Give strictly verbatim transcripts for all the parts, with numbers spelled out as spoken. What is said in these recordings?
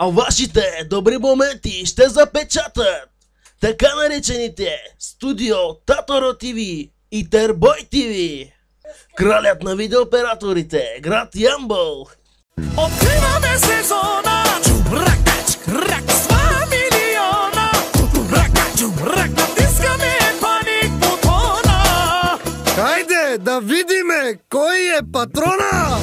А вашите добри моменти ще запечатат така наречените Студио Таторо ТВ и Тербой ТВ. Кралят на видеооператорите, град Ямбол. Откриваме сезона, чубрака, чкрак, с два милиона. Чубрака, чубрак, натискаме паник бутона. Хайде да видиме кой е патрона!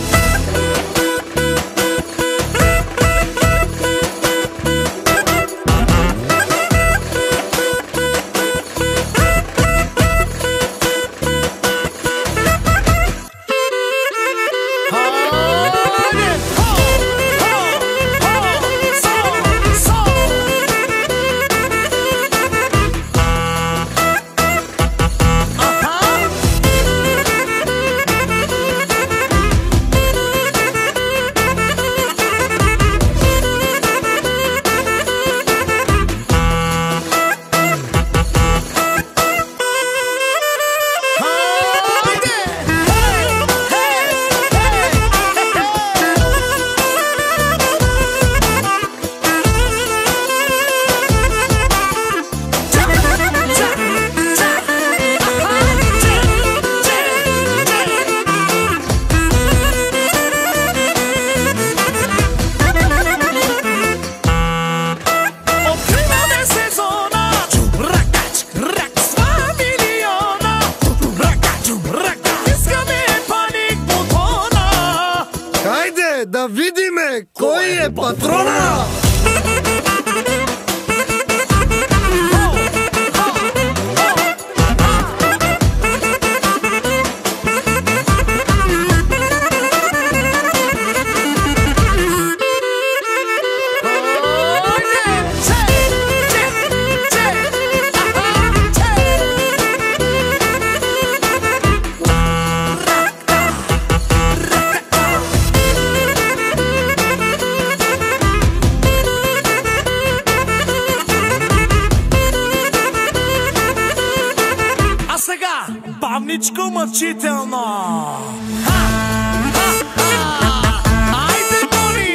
Да видиме кой е патрона! Бавничко мъчително! Ха! Ха! Ха! Айде, Бони!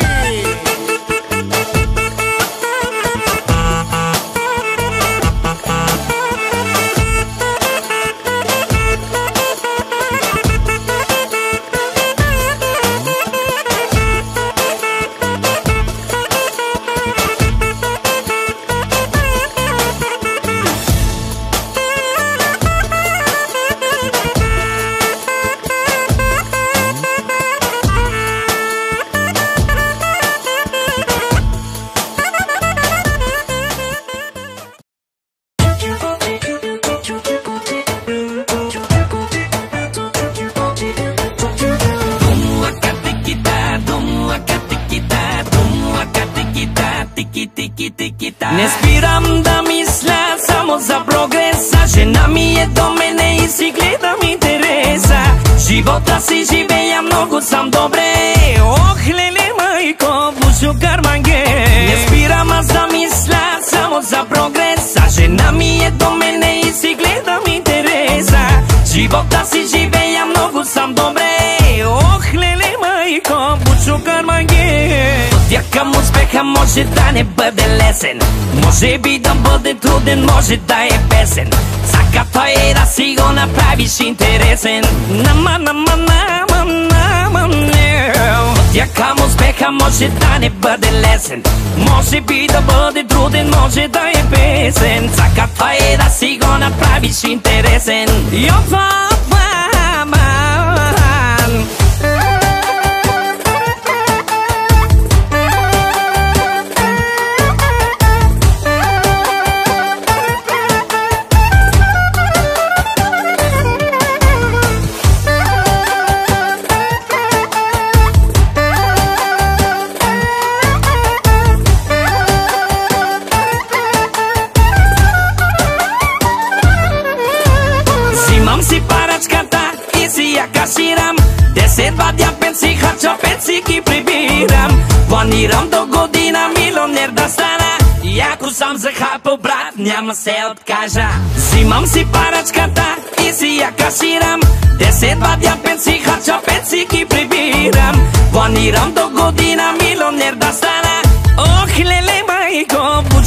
Не спирам да мисля само за прогреса. Жена ми е до мене и си гледам интереса. Живота си живея много сам добре. Ох, леле, майко, бушо карманге. Не спирам аз да мисля само за прогреса. Жена ми е до мене и си гледам интереса. Живота си живея много сам добре. Ох, леле, майко, бушо карманге. Пътя към успеха може да не бъде лесен, може би да бъде труден, може да е песен. Сакато е да си го направиш интересен. Нама, нама, нама, нама, не. Пътя към успеха може да не бъде лесен, може би да бъде труден, може да е песен. Сакато е да си го направиш интересен. Йопа, маман. Десет вадя пенси, харча пенси ги прибирам. Планирам до година милионер да стана. И ако съм захапал, брат, няма се откажа. Взимам си парачката и си я касирам. Десет вадя пенси, харча пенси ги прибирам. Планирам до година милионер да стана. Ох,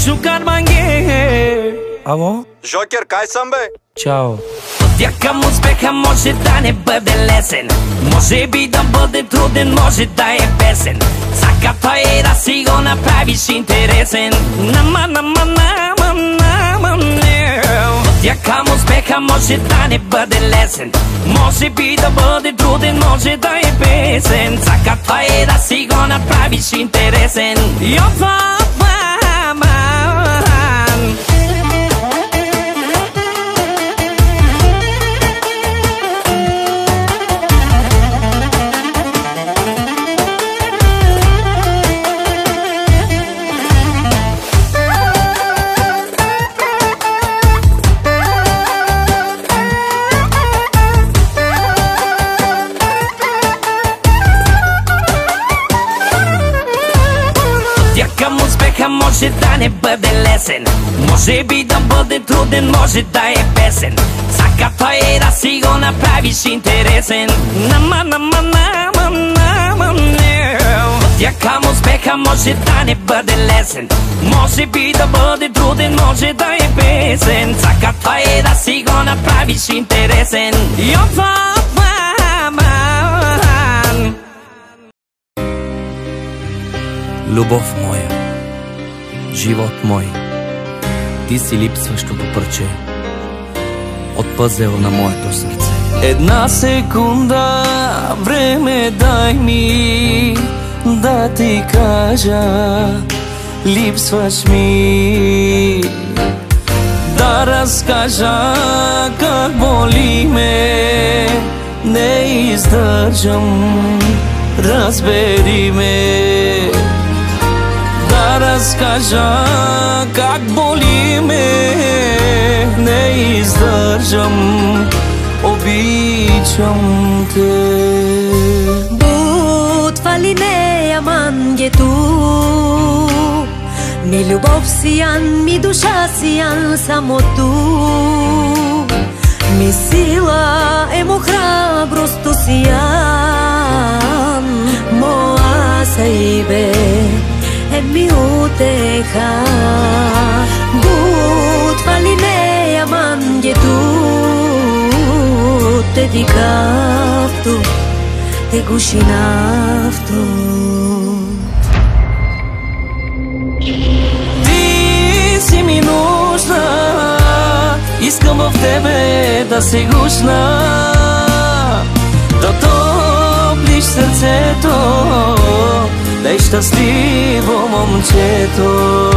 шукар манге. Ало? Жокер, кай съм бе? Чао. Пътя към успеха може да не бъде лесен, може би да бъде труден, може да е песен. Цаката е да си го направиш интересен. Нама, нама, нама, нама, не. Пътя към успеха може да не бъде лесен, може би да бъде труден, може да е песен. Цаката е да си го направиш интересен. Йопа, може да не бъде лесен, може би да бъде труден, може да е песен. Цаката е да си го направиш интересен. Нама, нама, нама, нама, не. Пътя към успеха може да не бъде лесен, може би да бъде труден, може да е песен. Цаката е да си го направиш интересен. Йопа, маман. Любов моя, живот мой, ти си липсващото парче от пъзел на моето сърце. Една секунда време дай ми да ти кажа, липсваш ми. Да разкажа как боли ме, не издържам, разбери ме. Да разкажа как боли ме, не издържам, обичам те. Butva linea mangetu, mi любов сиян, ми душа сиян, само tu. Mi sila emo hrabrost сиян, moa saibe e mi uteha. Butva linea mangetu, te dikaftu, te gushinaftu. Ти си ми нужна, искам в тебе да се гушна, да топлиш сърцето, да е щастливо момчето.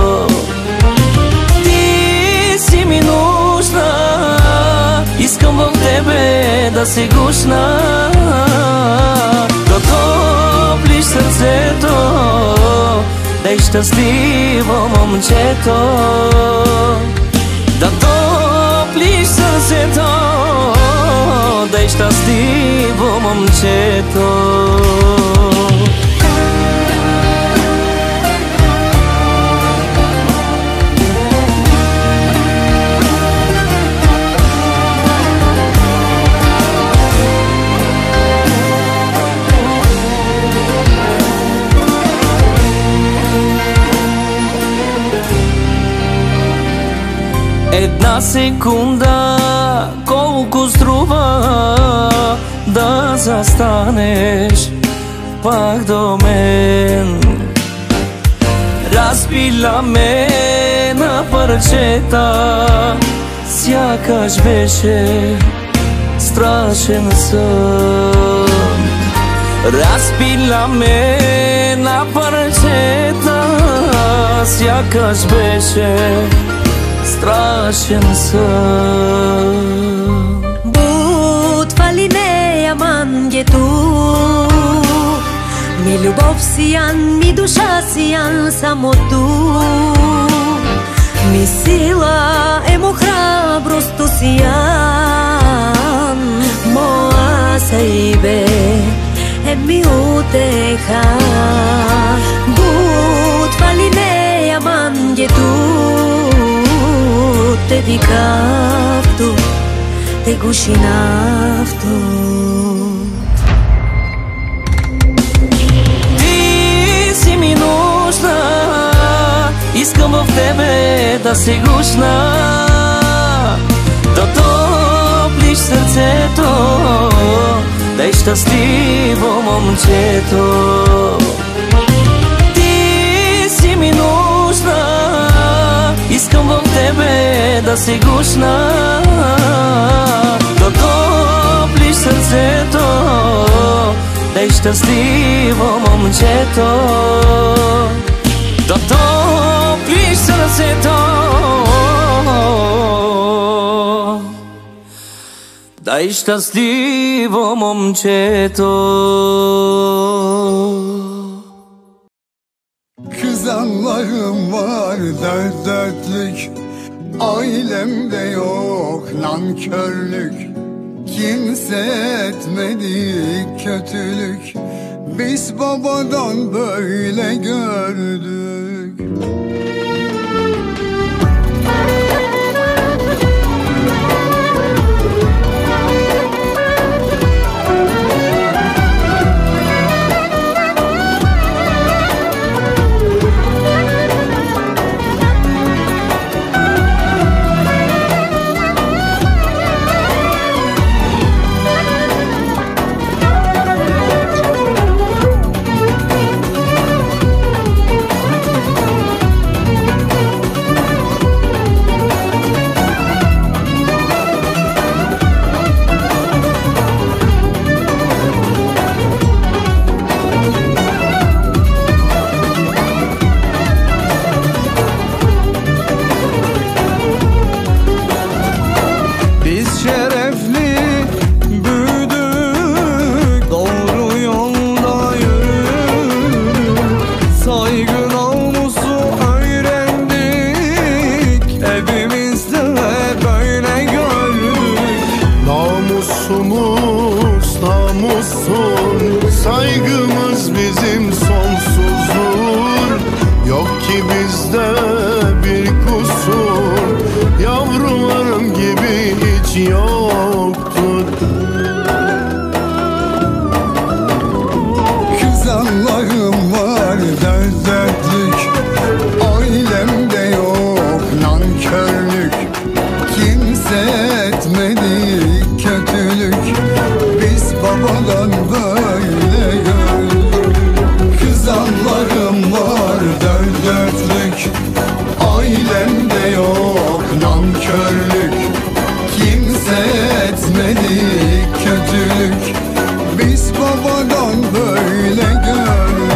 Ти си ми нужна, искам в тебе да се гушна, да топлиш сърцето, да е щастливо момчето. Да топлиш сърцето, да е щастливо момчето. Една секунда колко струва да застанеш пак до мен. Разбила ме на парчета, сякаш беше страшен сън. Разбила ме на парчета, сякаш беше страшен сън. Butva linea mangetu, mi любов сиян, ми душа сиян, само tu. Mi sila emo hrabrost сиян, moa saibe e mi uteha. Butva linea mangetu, te dikaftu, te gushinaftu. Ти си ми нужна, Искам в тебе да се гушна, да топлиш сърцето, да е щастливо момчето. Ти си ми нужна, искам в тебе да се гушна, да топлиш сърцето, да е щастливо момчето. Да топлиш сърцето, да е щастливо момчето. Kız Allah'ım var dert dertlik, ailemde yok nankörlük. Kimse etmedi kötülük, biz babadan böyle gördük. Saygımız bizim sonsuzdur. Yok ki bizde bir kusur, yavrularım gibi hiç yoktur. Kız Allah'ım var dert dertlik, ailemde yok nankörlük. Kimse etmedi kötülük, biz babadan böyle gördük. Kız Allah'ım var dert dertlik, ailemde yok nankörlük. Kimse etmedi kötülük, biz babadan böyle gördük.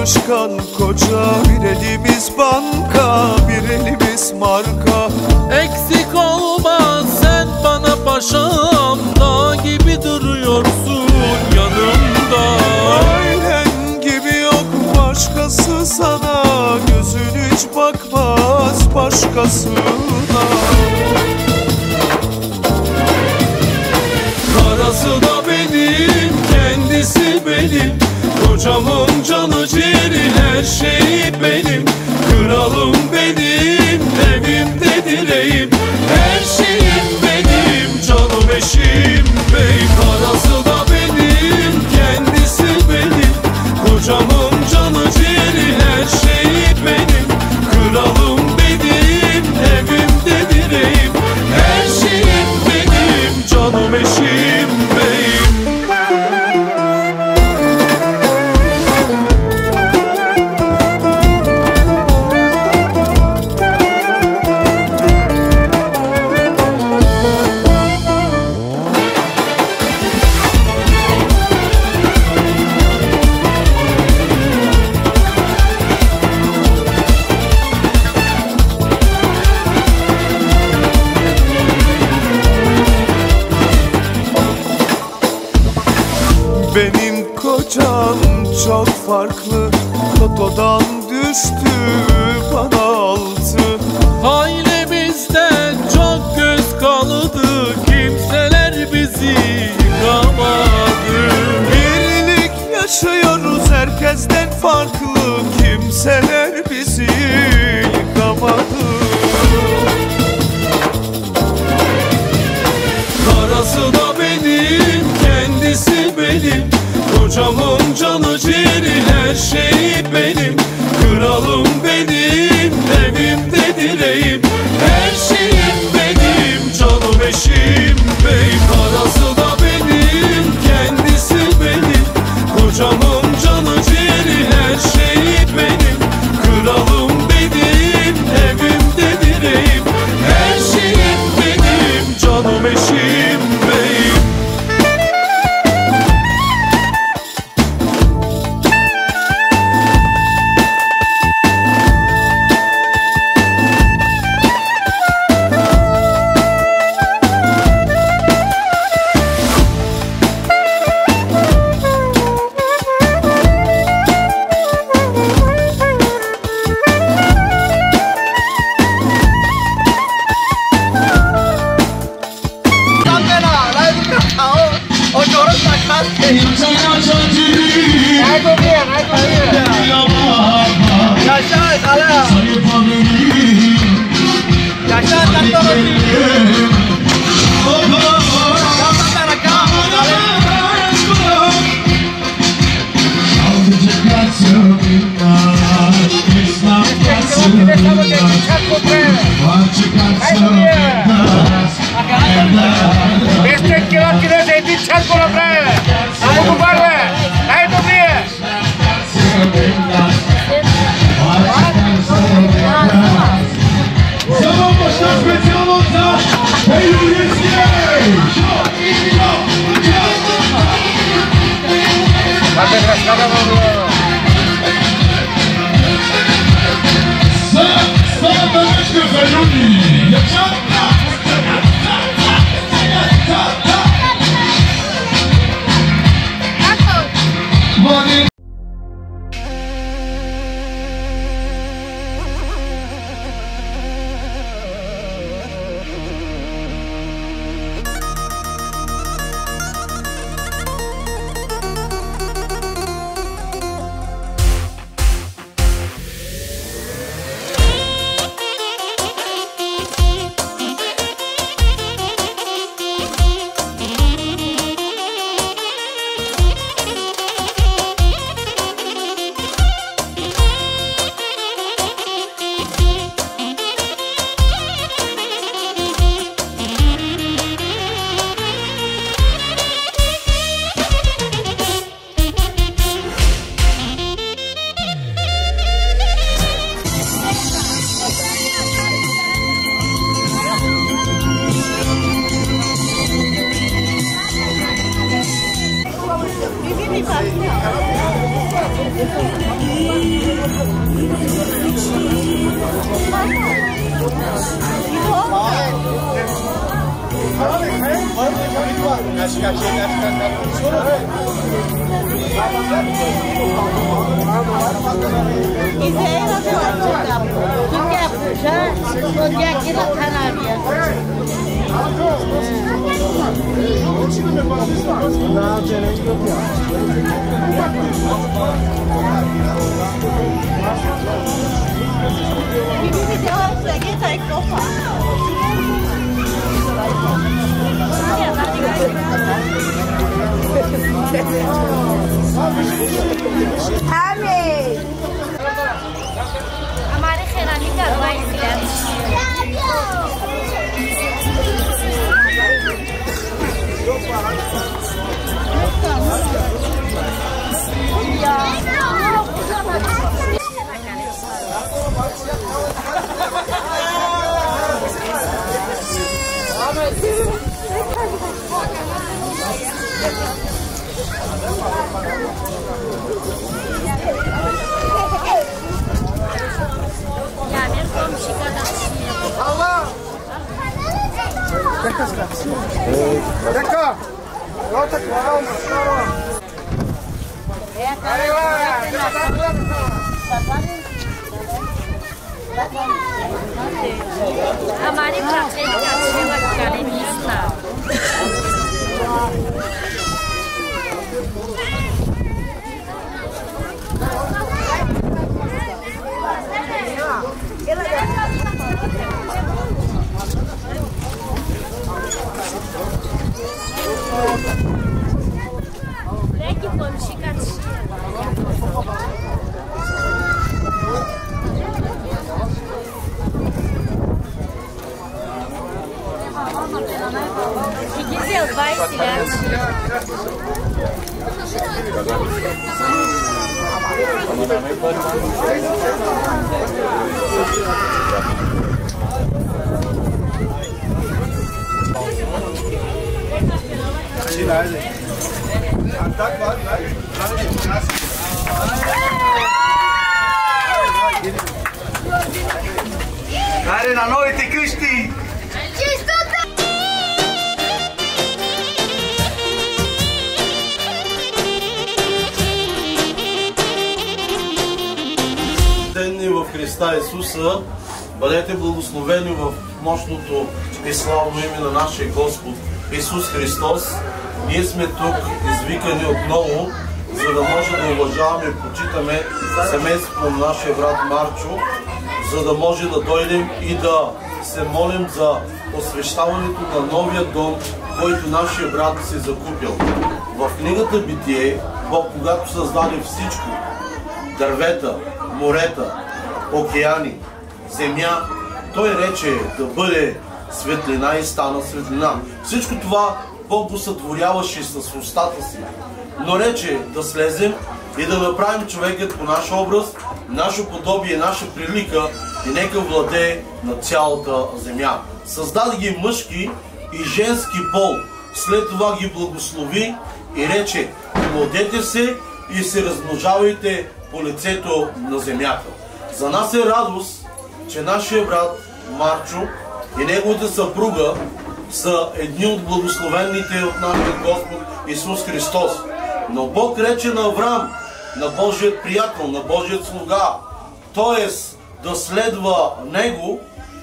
çalışkan koca. Bir elimiz banka, bir elimiz marka. Eksik olma sen bana paşam, dağ gibi duruyorsun yanımda. Ailen gibi yok başkası sana, gözün hiç bakmaz başkasına. Karası da benim, kendisi benim, kocamın canı ciğeri, her şeyi benim. Kralım benim, evimde direğim, her şeyim benim, canım eşim bey. Karası da benim, kendisi benim, kocamın canı ciğeri, her şeyi benim. Kralım benim, evimde direğim, her şeyim benim, canım eşim beyim. Benim kocam çok farklı, lotodan düştü bana altı. Ailemizde çok göz kalıdı, kimseler bizi yıkamadı. Birlik yaşıyoruz herkesten farklı, kimseler bizi yıkamadı. Karası da benim, kendisi benim, kocamın canı ciğeri, her şeyi benim. Kralım benim, evimde direğim, her şeyim benim, canım eşim bey. Karası da benim, kendisi benim, kocamın canı ciğeri, her şeyi benim. Kralım benim, evimde direğim, her şeyim benim, canım eşim beyim. Este kilo kilo zeytin çat kola bre. Abu kubarle. Naik tu dia. Zaman başına spesiyal olsa Eylül Yesiye. Hadi biraz kadar oldu. Sana, sana da hiç gösteriyordum. Yapacak. हमारे खैरानी करवा Дека! Лота клава на скоро! हमारी प्राचीन अच्छे वकाले मिसना Leki pomşikat. Güzel baysiler. Care na новите къщи! Дени в Христа Исуса, бъдете благословени в мощното и славно име на нашия Господ Исус Христос. Ние сме тук извикани отново, за да може да уважаваме и почитаме семейството на нашия брат Марчо, за да може да дойдем и да се молим за освещаването на новия дом, който нашия брат си закупил. В книгата Битие, Бог, когато създаде всичко, дървета, морета, океани, земя, Той рече да бъде светлина и стана светлина. Всичко това Бог го сътворяваше с устата си, но рече да слезем и да направим човекът по наш образ, наше подобие, наша прилика и нека владее на цялата земя. Създаде ги мъжки и женски пол, след това ги благослови и рече: плодете се и се размножавайте по лицето на земята. За нас е радост, че нашия брат Марчо и неговата съпруга са едни от благословените от нашия Господ Исус Христос. Но Бог рече на Авраам, на Божият приятел, на Божият слуга, т.е. да следва него,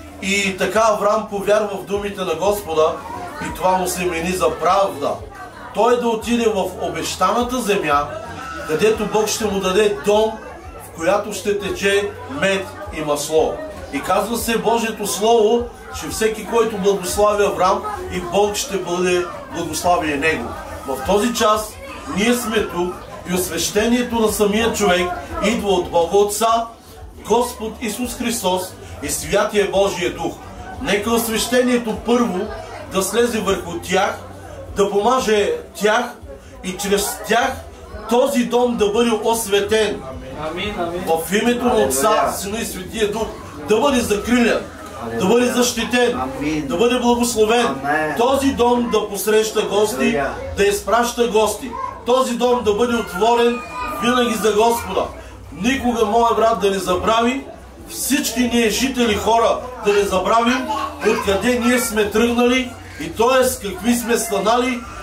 и така Авраам повярва в думите на Господа и това му се мени за правда. Той да отиде в обещаната земя, където Бог ще му даде дом, в която ще тече мед и масло. И казва се Божието Слово, че всеки, който благослави Авраам, и Бог ще бъде благославие него. В този час ние сме тук и освещението на самия човек идва от Бога Отца, Господ Исус Христос и Святия Божия Дух. Нека освещението първо да слезе върху тях, да помаже тях и чрез тях този дом да бъде осветен. В името на Отца, Сина и Светия Дух да бъде закрилен, да бъде защитен, да бъде благословен. Този дом да посреща гости, да изпраща гости. Този дом да бъде отворен винаги за Господа. Никога, моя брат, да не забрави, всички ние жители хора да не забравим откъде ние сме тръгнали и т.е. какви сме станали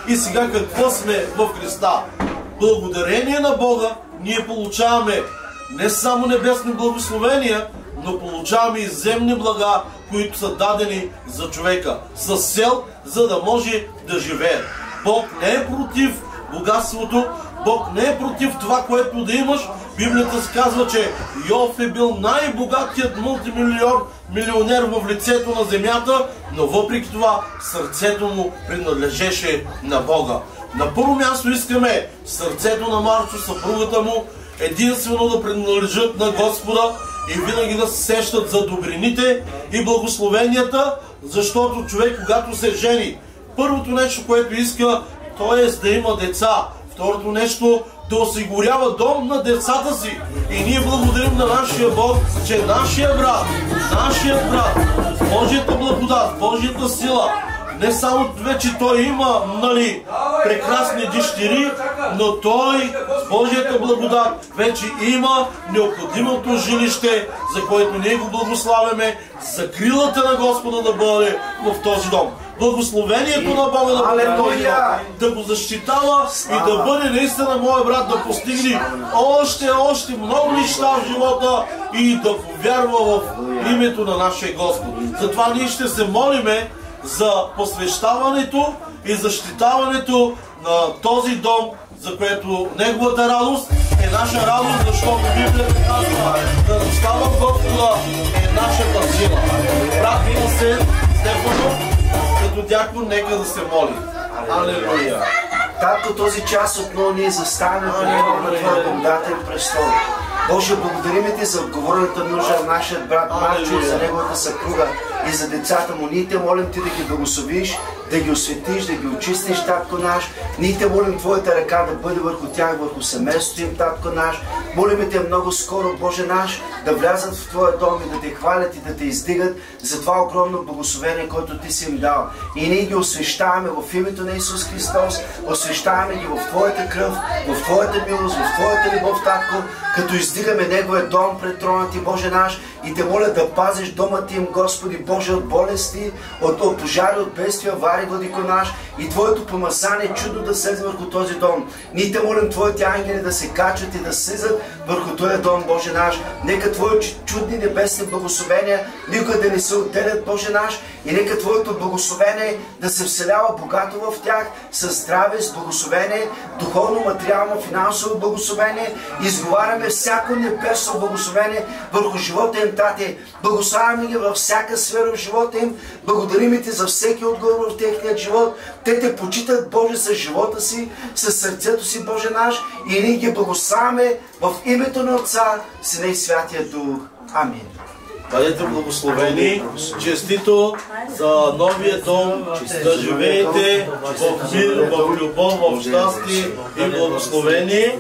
И сега какво сме в Христа? Благодарение на Бога ние получаваме не само небесни благословения, но получаваме и земни блага, които са дадени за човека, с цел, за да може да живее. Бог не е против богатството, Бог не е против това, което да имаш. Библията се казва, че Йов е бил най-богатият мултимилионер в лицето на земята, но въпреки това сърцето му принадлежеше на Бога. На първо място искаме сърцето на Марчо, съпругата му, единствено да принадлежат на Господа и винаги да се сещат за добрините и благословенията, защото човек, когато се жени, първото нещо, което иска, то е да има деца. Второто нещо, да осигурява дом на децата си. И ние благодарим на нашия Бог, че нашия брат, нашия брат, Божията благодат, Божията сила, не само вече той има, нали, прекрасни дъщери, но той с Божията благодат вече има необходимото жилище, за което ние го благославяме, закрилата на Господа да бъде в този дом. Благословението на Бога да бъде в този дом, да го защитава и да бъде наистина моя брат да постигне още, още много неща в живота и да повярва в името на нашия Господ. Затова ние ще се молиме за посвещаването и защитаването на този дом, за което неговата радост е наша радост, защото Библията казва, да става Господа е нашата сила. Брат Винсент Стефанов, като дякон, нека да се моли. Алелуя! Татко, този час отново ние заставаме на Твоя благодатен престол. Боже, благодарим Ти за отговорната нужда на нашия брат Марчо, за неговата съпруга и за децата му. Ние Те молим Ти да ги благословиш, да ги осветиш, да ги очистиш, Татко наш. Ние Те молим Твоята ръка да бъде върху тях, върху семейството им, Татко наш. Молим Те много скоро, Боже наш, да влязат в Твоя дом и да Те хвалят и да Те издигат за това огромно благословение, което Ти си им дал. И ние ги освещаваме в името на Исус Христос, освещаваме ги в Твоята кръв, в Твоята милост, в Твоята любов, Татко, като издигаме Неговия дом пред трона Ти, Боже наш, и Те моля да пазиш дома Ти им, Господи Боже, от болести, от, от пожари, от бедствия, аварии, Владико наш, и Твоето помазание чудо да слезе върху този дом. Ние Те молим Твоите ангели да се качват и да слизат върху този дом, Боже наш. Нека Твои чудни небесни благословения никога да не се отделят, Боже наш, и нека Твоето благословение да се вселява богато в тях, със здраве, с благословение, духовно, материално, финансово благословение. Изговаряме всяко небесно благословение върху живота им, Тате. Благославяме ги във всяка сфера в живота им. Благодарим Ти за всеки отговор в техния живот. Те Те почитат, Боже, с живота си, с сърцето си, Боже наш, и ние ги благославяме в името на Отца, Сина и Святия Дух. Амин. Бъдете благословени, честито за новия дом, да живеете в мир, в любов, в щастие и благословение.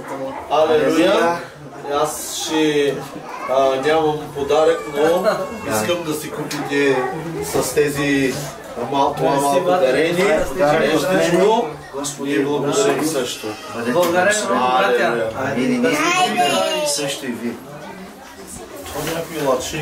Алелуя! Аз ще а, нямам подарък, но искам да си купите с тези мал, това малко дарение, нещичко, и благодарим също. Благодарим, братя. Амин. И също и ви. Това някой младши.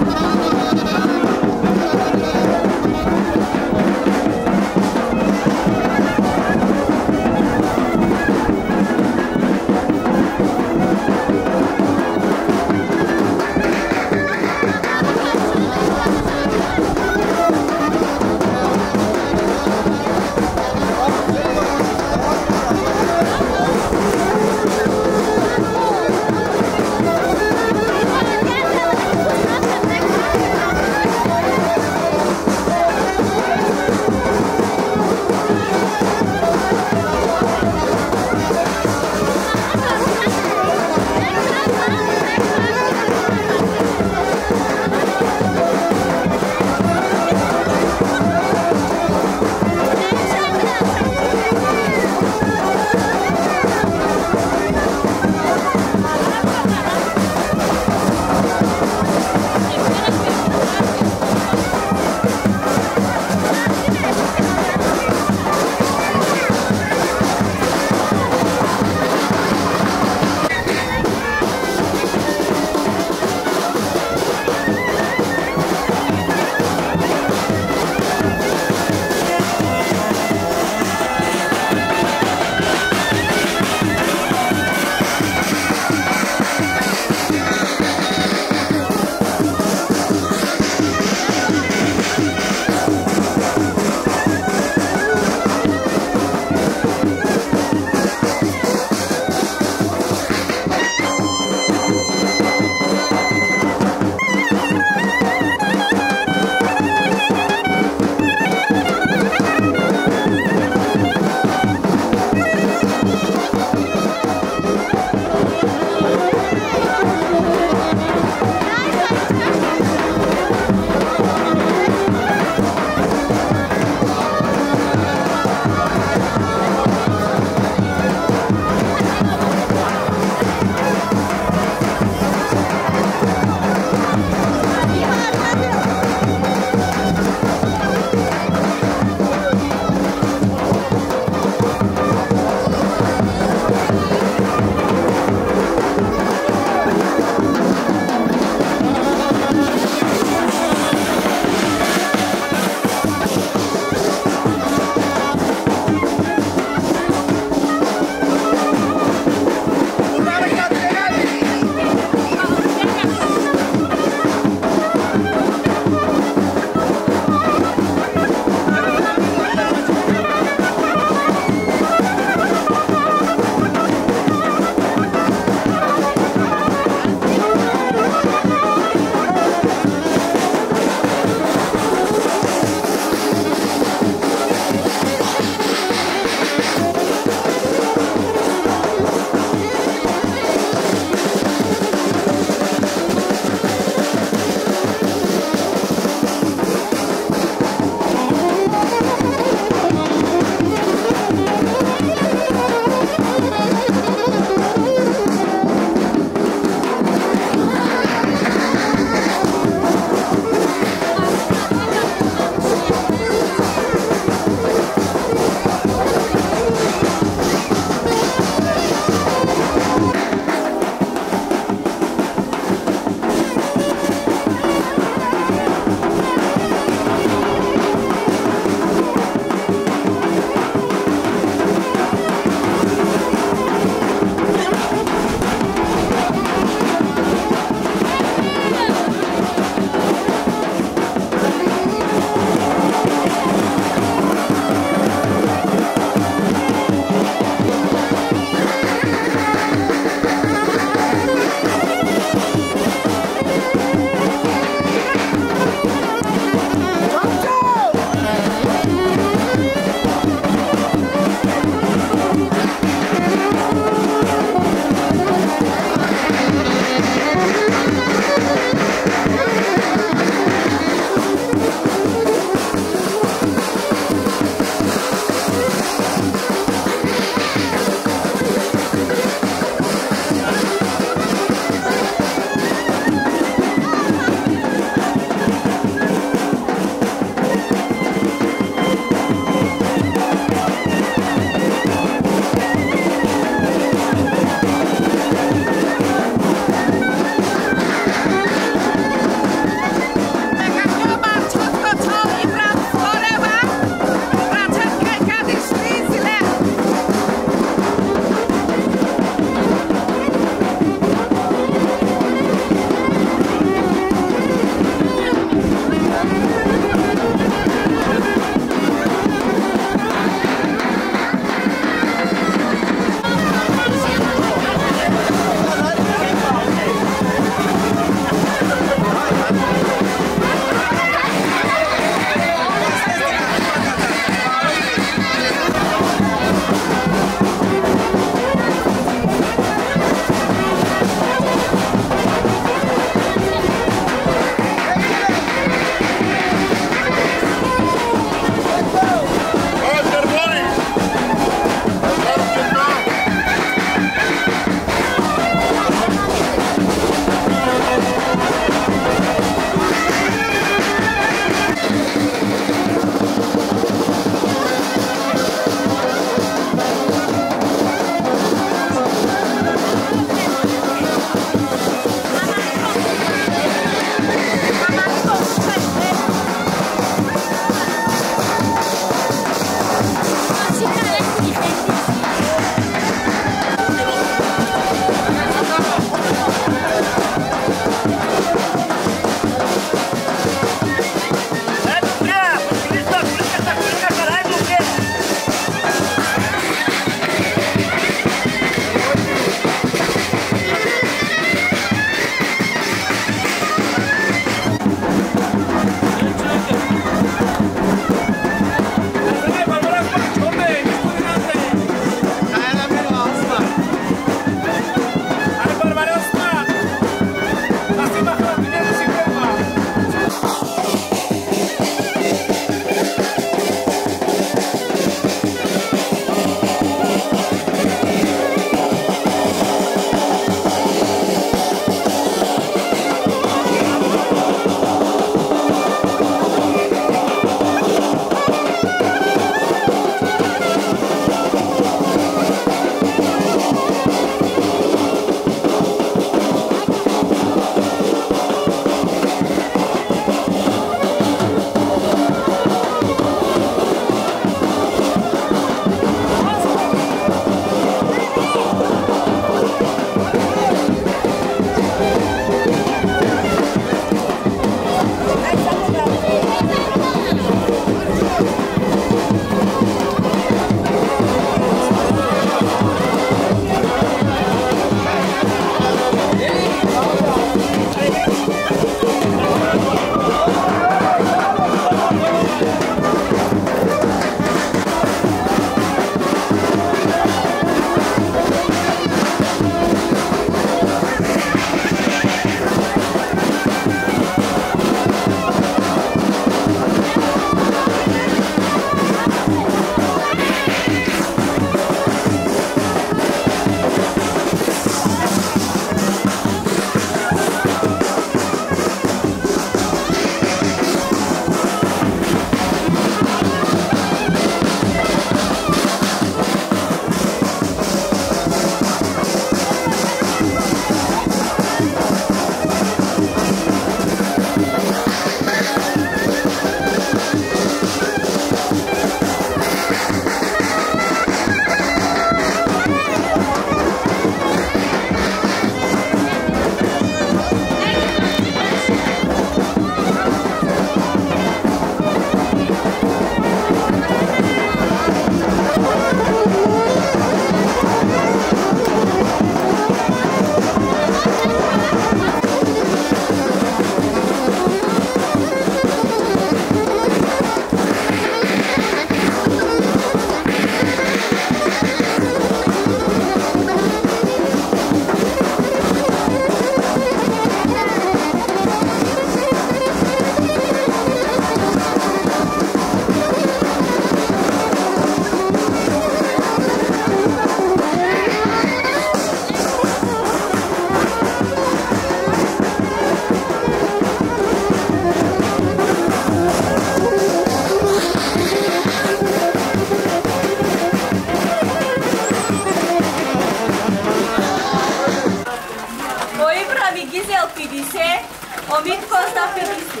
Omit Costa Felici.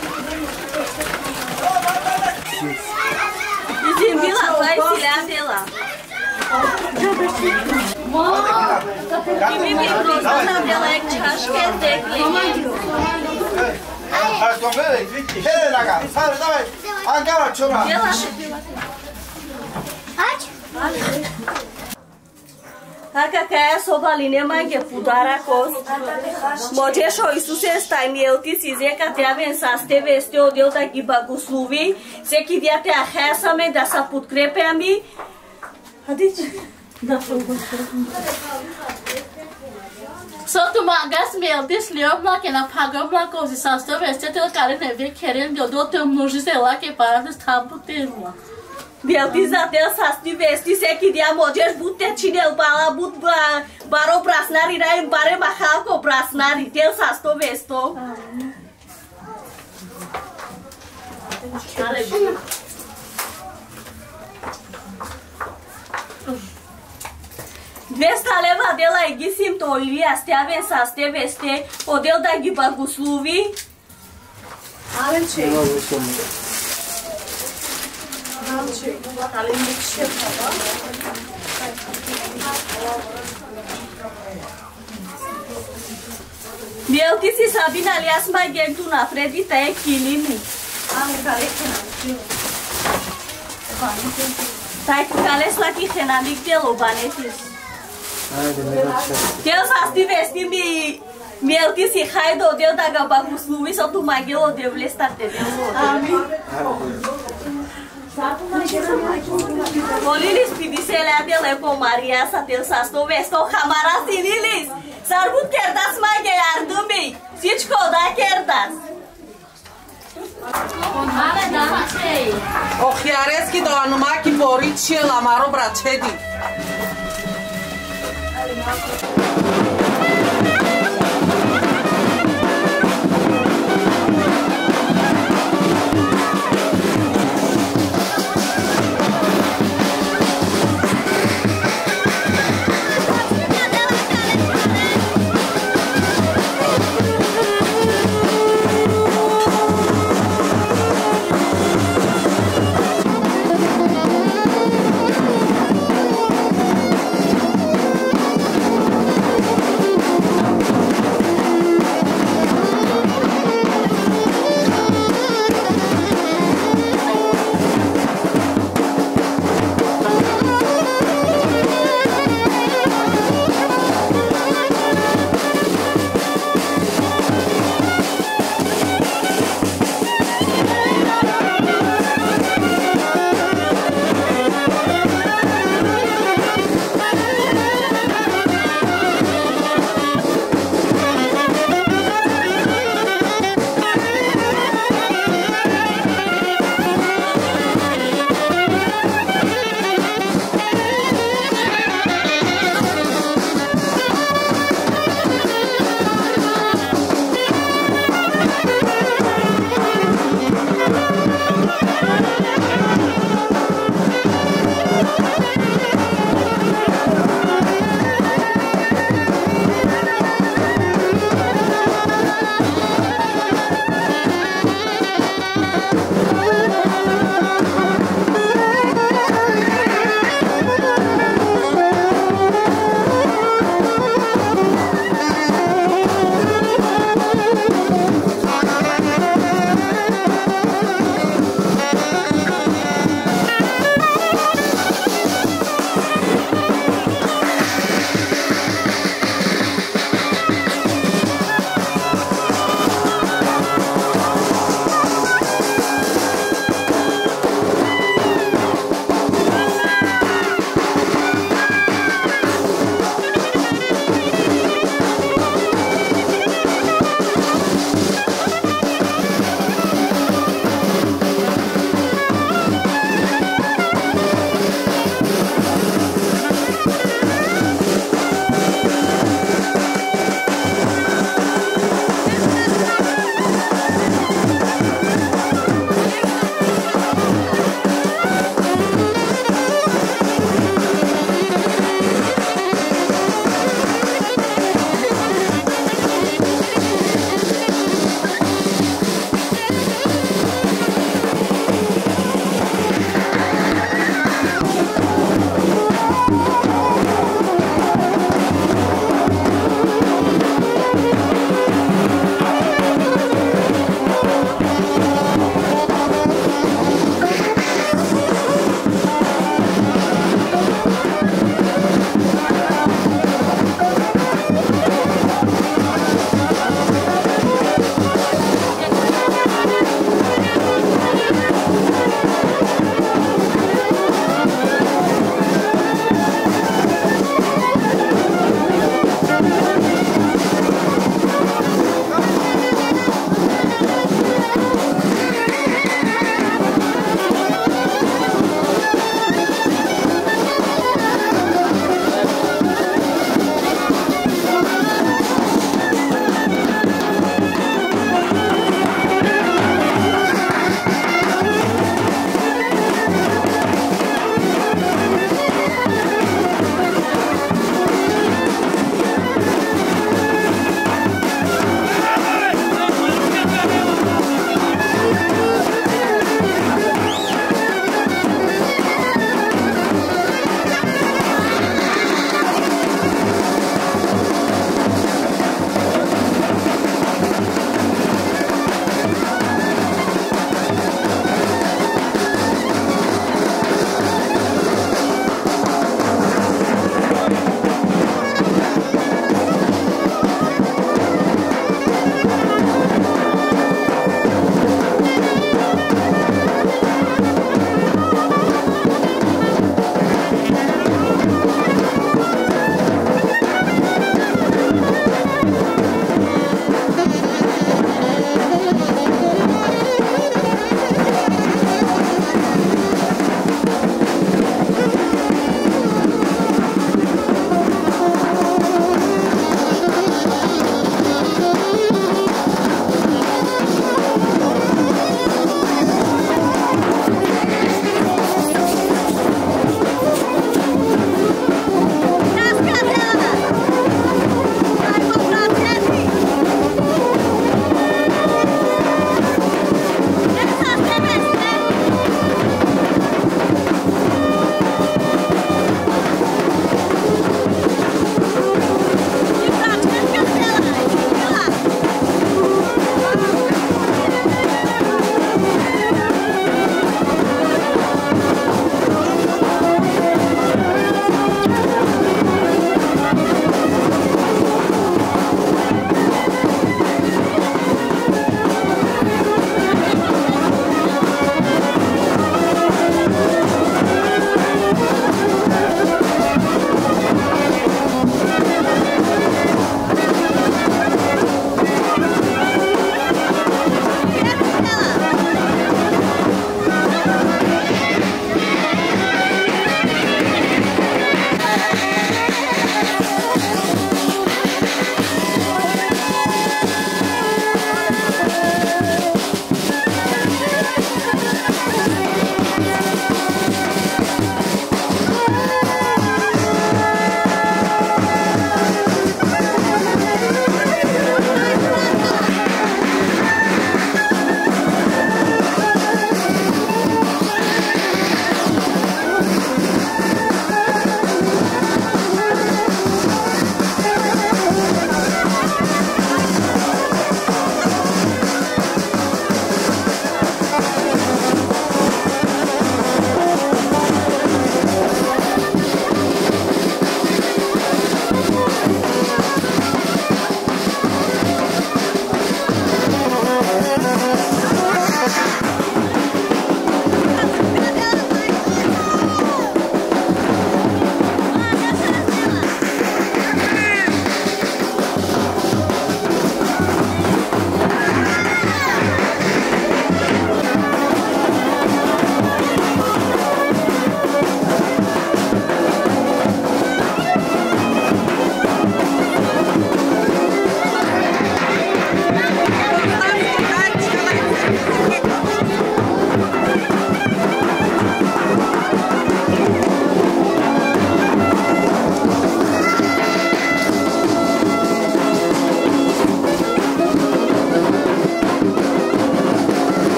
Bizim Bila vai silea de la. Kimi mi prosta na dela ek çaşke dekli. Hai, compare, hele la gara. Hai, dai. Angara çora. Aç. Haka kaya sobaline mange pudara kos. Moje šo Isuse stanielti size kateaven saste veste o Deus daqui bagusluvi. Se que dia te arresa me da saput crepe a mi. Hadi. Da fogo. So tu magas meu desliou lá que na pagou lá coisa saste veste te care ne ve querendo eu dou teu muji sei lá que para de tabu tema. Bieltizatel sasti vesti se que dia mojes bute chinel bala but baro brasnari rai bare mahal ko brasnari tel sasto vesto. Vesta leva dela igisim to ili astea vensaste veste odel da gibagusluvi. Alen ce. Bielti si Sabina alias mai gentu na Freddy te kilini. Tai cu cales la ki henalik de lobanetis. Deus asti vesti mi Bielti si haido deu da gabagusluvi so tu magelo deu lestate deu. Amin. Polilis pidiselea de lepo Maria sa tel sasto vesto hamara sinilis. Sarbut kerdas mage yardımı. Siç koda kerdas. Oxiareski do anumaki poricie la maro bracedi.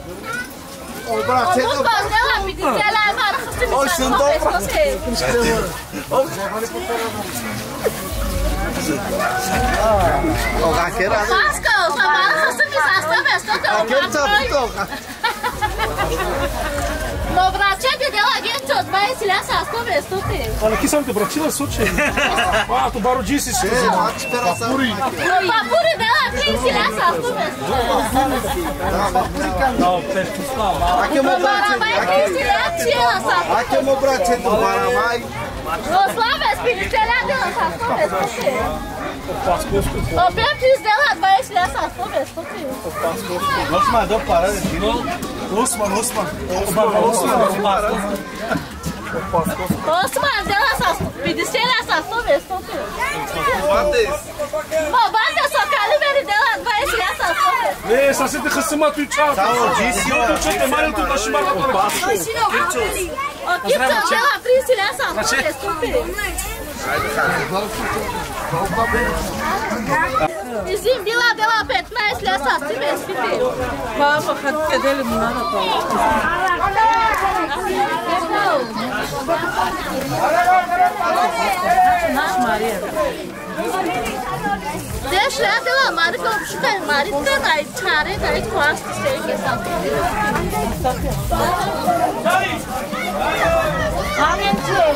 Omuz bazdela pidisela var xıstı misafo bestote. Pasko, samara xıstı misafo bestote. No bracete dela gente vai se lá sas conversas tu. Olha aqui sabe que bratila sote. Ah, tu barulho disse isso. Papuri. No papuri dela tem se lá sas conversas. Não, perto do salão. Aqui é meu bracete. Aqui é meu bracete do Baramai. No slaves pidisela dela sas conversas. O pepis dela vai se lá sas conversas. Nossa, mas deu parada aqui. Osman, Osman. Osman, Osman. Osman dela sas pidisela sas conversas. Baba bate só calibere dela vai se lá sas conversas. Ei, só se te khasma tu chá. Saudíssimo. Eu tô te marando tu tá chamando o passo. O que dela precisa sas conversas. Zimbila dela petna esle sas conversas. Baba khat dele mara to. Maria. Deixa ela dela mari ko puxta mari te dai chare dai quas sei que sabe. Amen tio.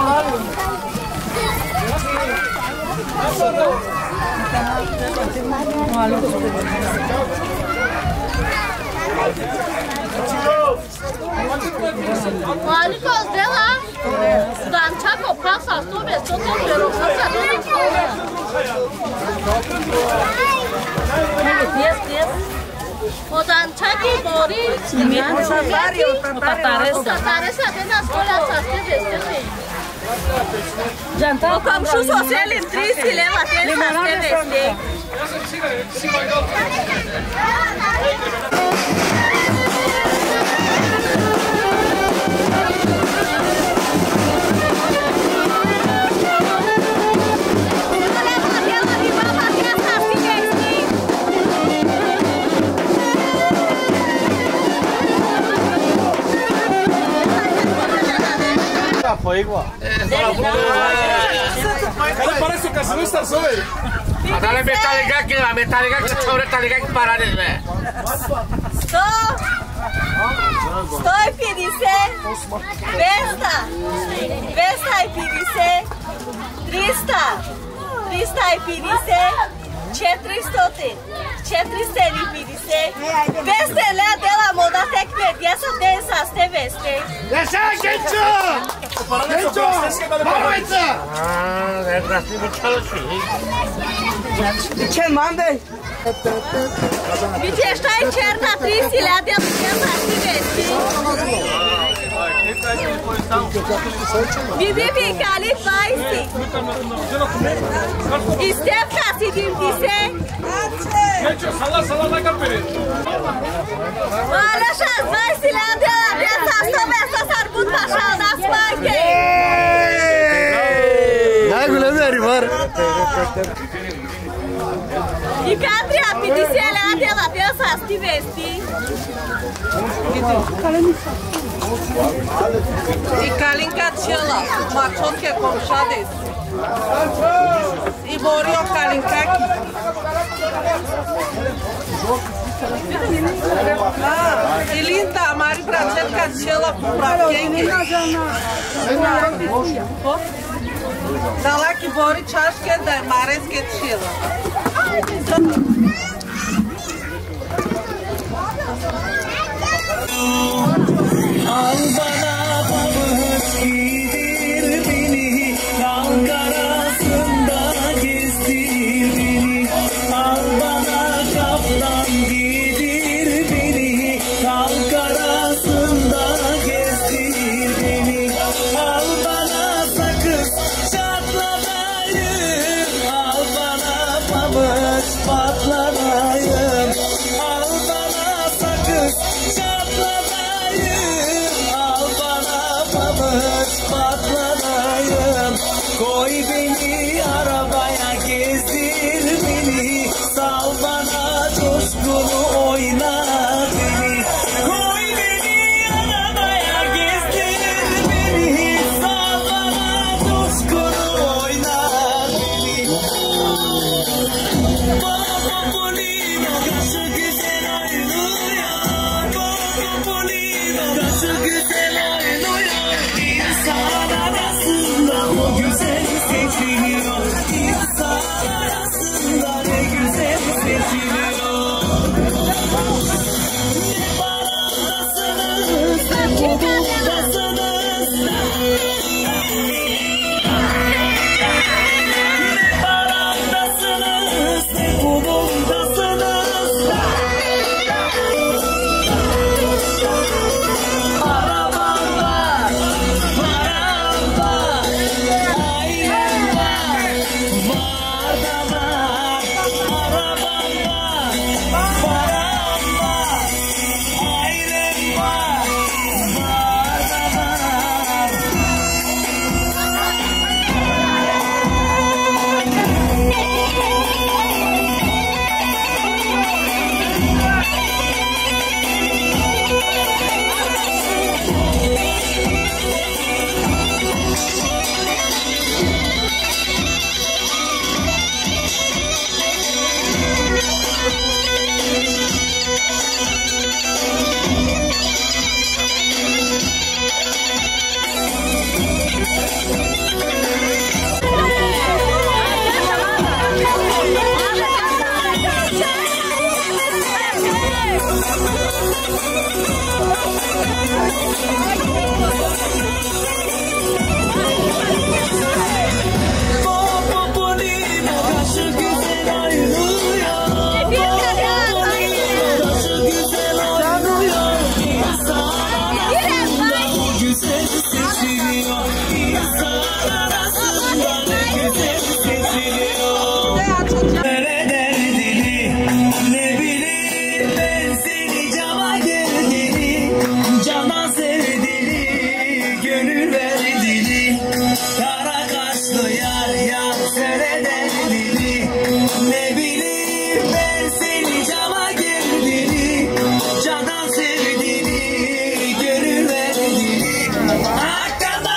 Malicos dela, dança com passa tu vê só tem pero passa dela. Dias dias. O dança que mori, me sabario, tataresa, tataresa de na escola sabe veste. O comșu social în trisi le va trebui să te veste. Foi igual. Cara, parece que você não está só aí. A dar metálica aqui, a metálica que você chora, metálica que parar de ver. Stop! Stoi pirise! Vesta! Vesta ai pirise! Trista! Trista ai pirise! Ce tristote! Ce tristeli pirise! Vestele de la moda tec media să te să te veste! Așa, Gencio! Gencio! Parajca! Ah, ne trasti mi çalışı. Ce mande? Vice stai certa trisile de să te veste! Bibi bi kalit baisi! İstep kasi dimdise! Genço, salla salla da kaperi. Malaşa, baisiyle de de sasta besta sarbut paşada spake! Ne gülemleri var. Icatria pidisele de la de sasti vesti! I kalinka cela, mačotke komšades. I borio kalinkaki. I linta mari bračetka cela pravkenge. Dalaki bori čaške da je mareske cela. Al bana babaş gidir beni, dal karasında gezdir beni. Al bana kaptan gidir beni, dal karasında gezdir beni. Al bana sakız çatlatayım, al bana babaş patlatayım. Al bana sakız patlanayım. Koy beni arabaya gezdir beni, sal bana coşkunu oyna beni. seçiliyor. İnsan arasında ne güzel seçiliyor. Ne paradasınız, ne pudundasınız, ne paradasınız, ne pudundasınız. Arabam var, param var, ailem var, var da var. Arabam var, param var, ailem var, var da var. Poponino taşı güzel ayrılıyor. Poponino taşı güzel ayrılıyor. İnsan arasında o güzel seçiliyor. İnsan arasında ne güzel seçiliyor. Nereden dili ne bileyim ben seni cama geldiğini, cana sevdiğini, gönül verdiğini. Kara kaşlı yar yar nereden dili ne bileyim ben seni cama geldiğini, cana sevdiğini, gönül verdiğini. Hakikaten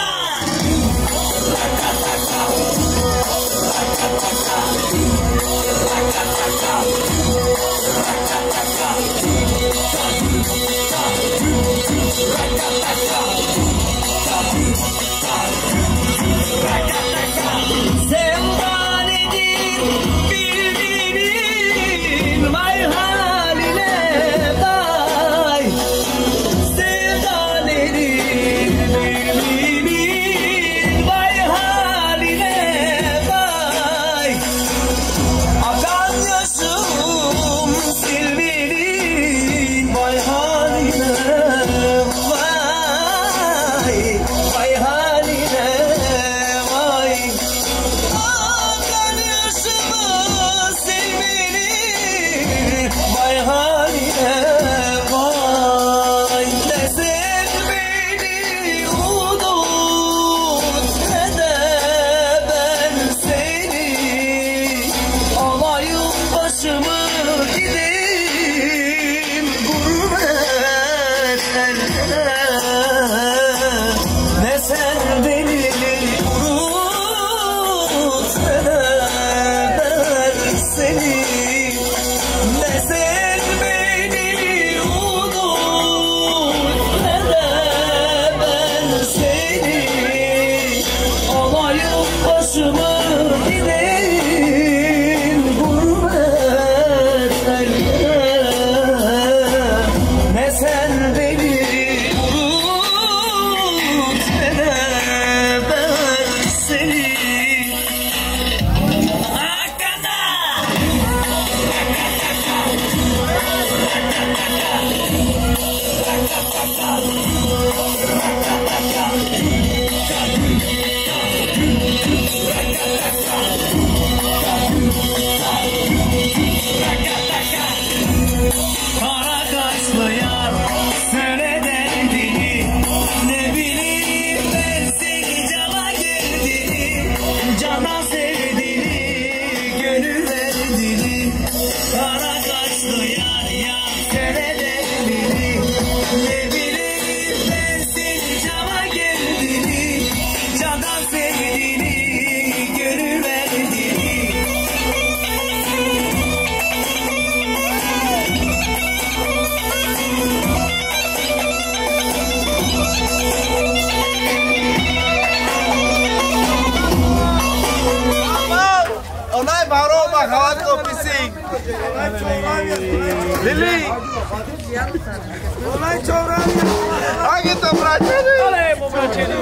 sevda nedir bildiğinin vay haline vay. Sevda nedir bildiğinin vay haline vay. Akan yaşım silmenin vay haline vay. Vay haline vay. Akan yaşımı silmenin vay haline vay. Ne sen beni unut ne de ben seni. Alayım başımı gideyim gurbet ellere. Ne sen beni unut ne de ben seni. Ne sen beni unut ne de ben seni. Alayım başımı gideyim gurbet ellere. Ne sen beni unut ne de ben seni. Kara kaşlı yar Lili! Agi to braćeni! Ale, mo braćeni!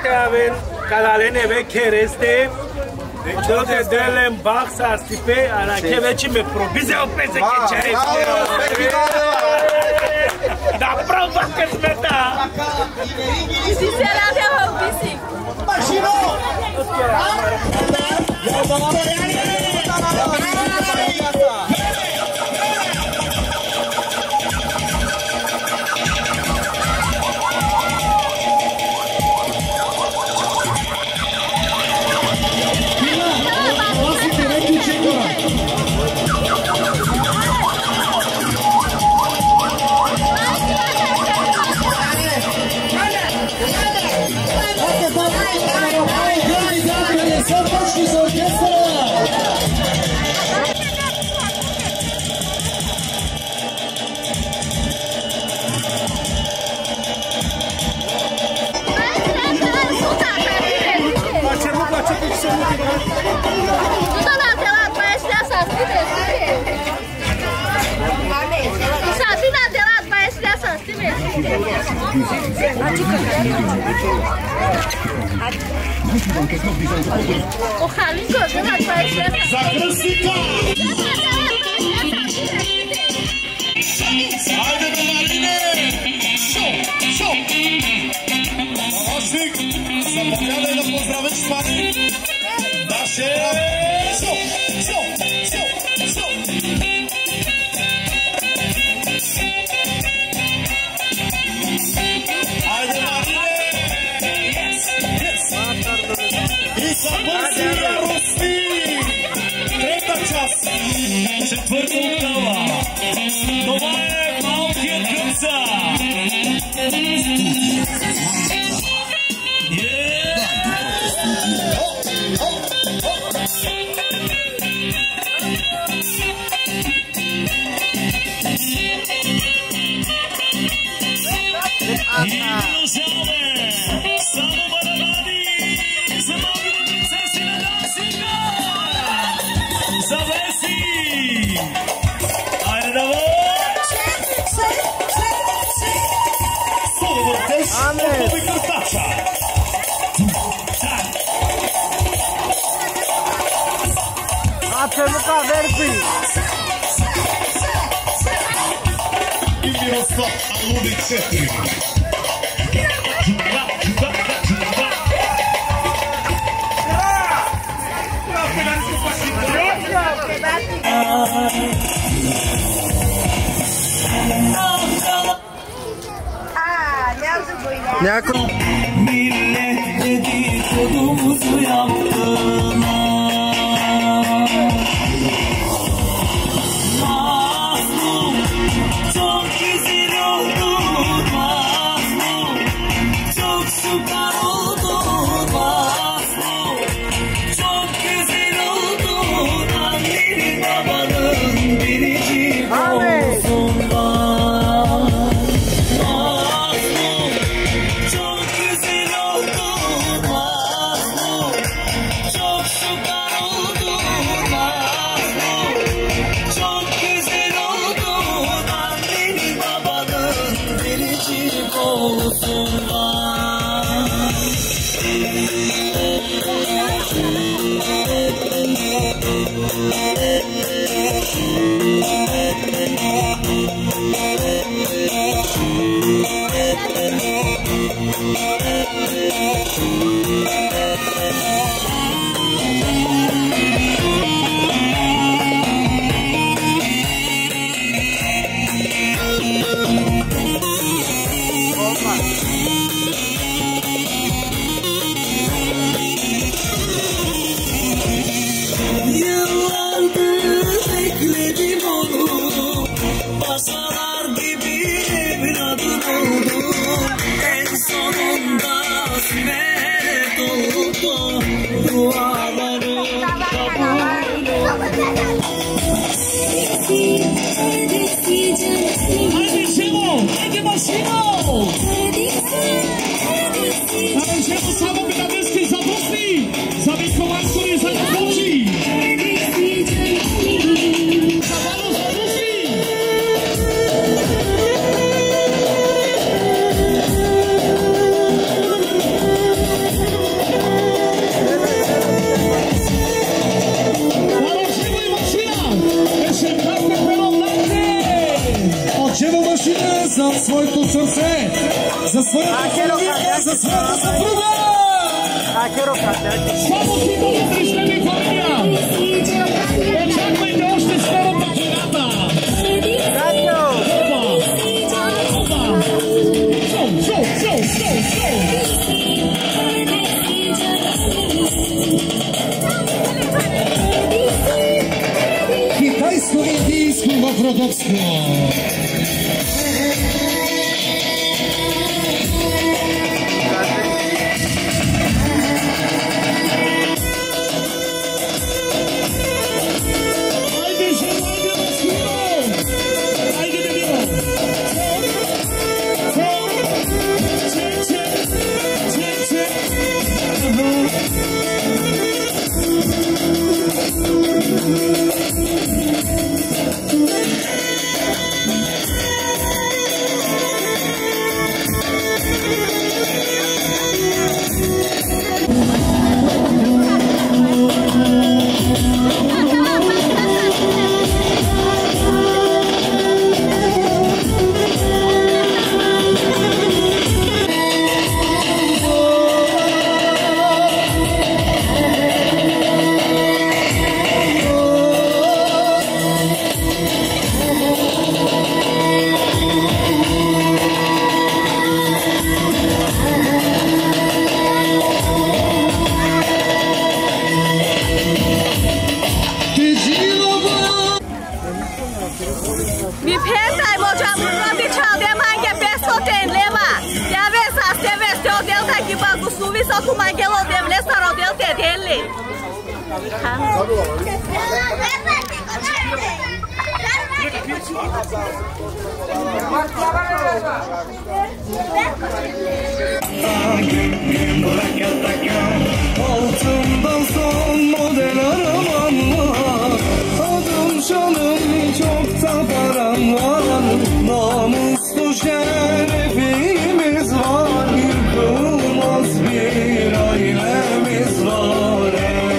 aven canale neve kereste. Yo te dele baxa stipe ala que veci me provise o pese que c'è. Da prova che smetta. Si será de hobby. O Khalid gostou da festa. Zakrastika! Ajde do Marine! Šo, šo! Osik, zapowiadaj do pozdrawić pani. Da się! Šo, šo, šo, šo! Ajde Marine! Yes, yes! I zaporsija rosti! Treta čas! Četvrta uprava! Това е малкият гърца! И продължаваме! Само барабани! За малките принцеси на Дансинга! Завеси! Айде давай! Соло въртеж от Боби Картача! Ачемука верби! И Мирослав Алуни четири! Някой... Millet dedikodumuzu yaptılar. Mazlum, çok güzel oldun mazlum. Çok süper oldun mazlum. Çok güzel oldun annenin babanın biricik olsunlar. За своята фамилия, за своята съпруга! Само ти да прищели фамилия! Очаквайте още скоро пакената! Китайско, индийско, вафродокско! Altından son model arabam var. Adım şanım çok da param var. Namuslu şerefimiz var. Yıkılmaz bir ailemiz var.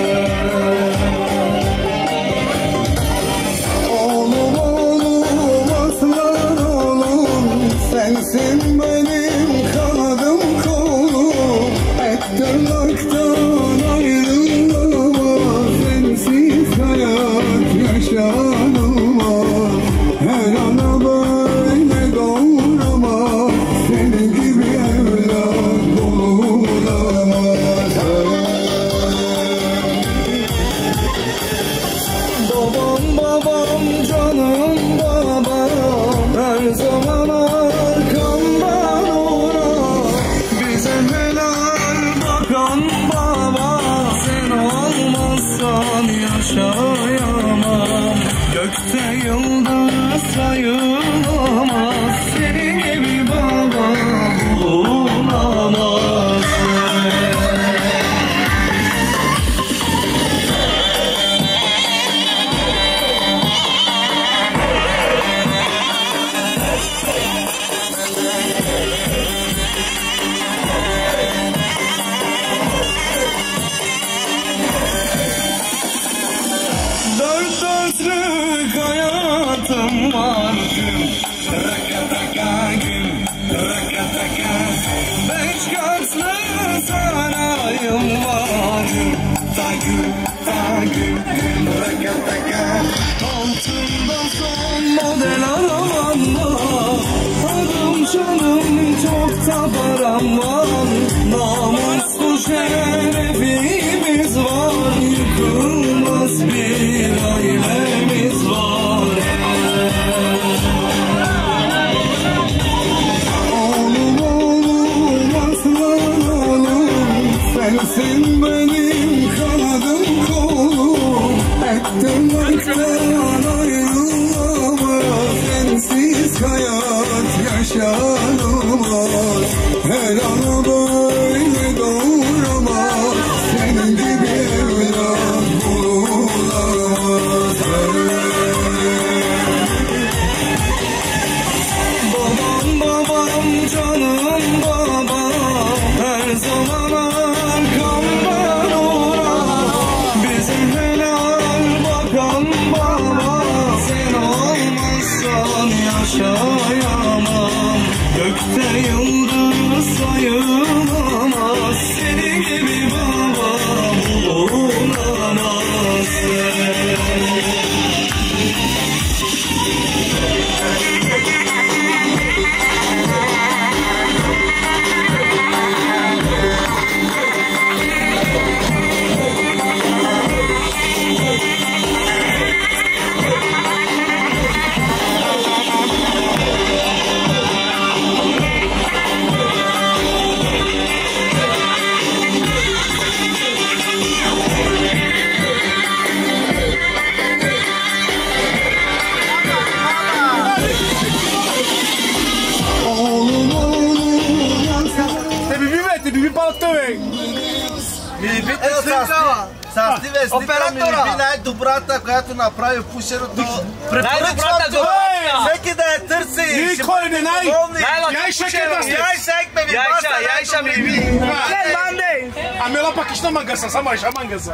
Oğlum oğlum aslan oğlum, sensin benim kanadım kolum. Et tırnaktan ayrılamaz, sensiz hayat yaşanılmaz. Her ana böyle doğuramaz, senin gibi evlat bululamaz. Babam babam canım babam, her zaman arkamdan uğrar. Bize helal bakan baba, sen olmazsan yaşayamam. Gökte yıldız sayılamaz, senin gibi baba bulunamaz. Dört dörtlük hayatım var gül, rakataka gül, rakataka. Beş katlı sarayım var gül, ta gül, ta gül, gül, rakataka. Altından son model arabam var. Adım şanım çok da param var. Namuslu şerefimiz var. Yıkılmaz bir ailemiz var. Oğlum oğlum aslan oğlum, sensin benim kanadım kolum. Et tırnaktan ayrılamaz, sensiz hayat yaşanılmaz. Her ana böyle doğuramaz, senin gibi evlat bulunamaz. Babam babam canım babam, her zaman arkamdan uğrar. Bizim helal bakan baba, sen olmazsan yaşayamam. Gökte yıldız Ето с Стиве Стика ми би най-добрата, която направи пушерото. Препоръчвам това, всеки да я търси. Никой не най... Яйша кебасте. Яйша ме ви баса. Яйша ми ви. Амела пак ишна мангаса, сама иша мангаса.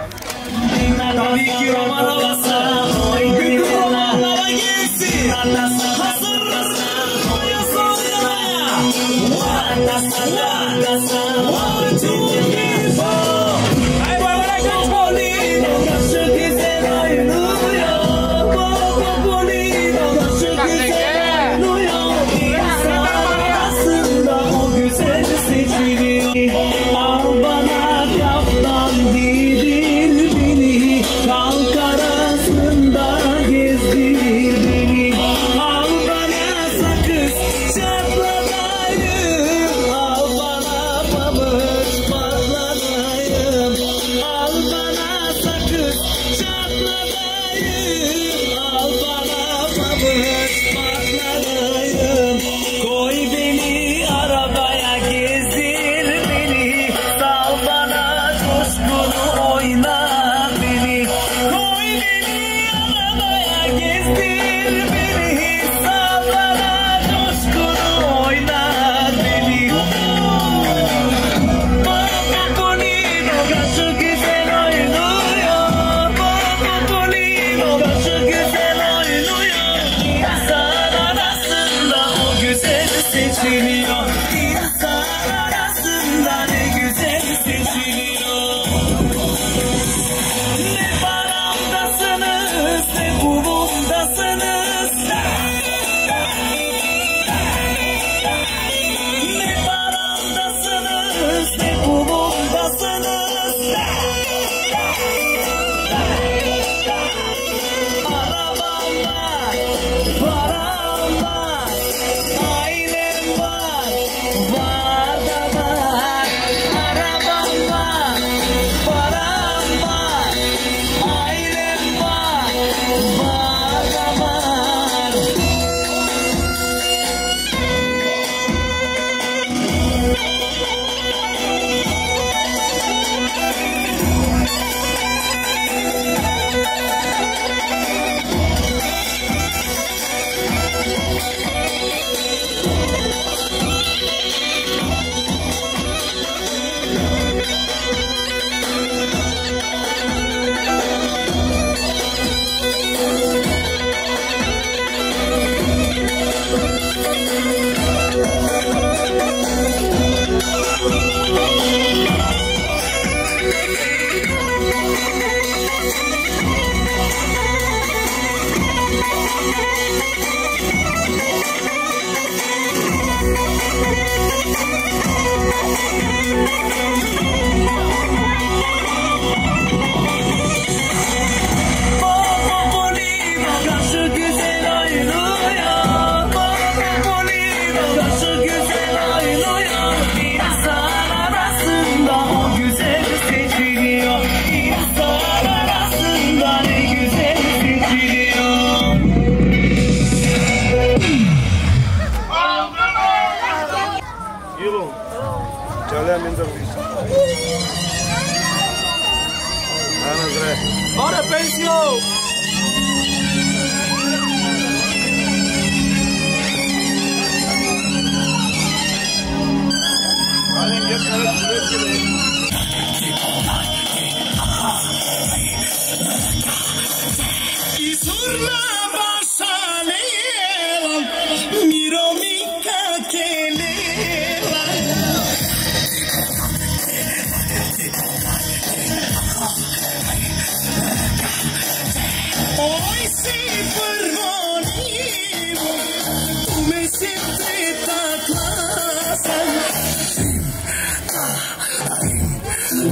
Ora, pensio!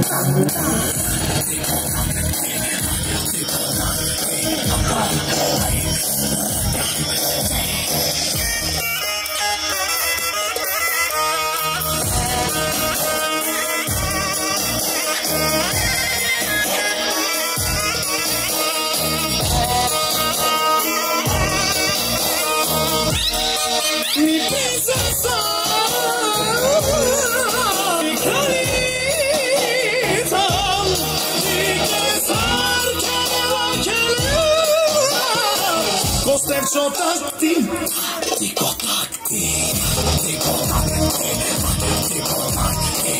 Thank you. čo takti, tiko takti, tiko takti, tiko takti,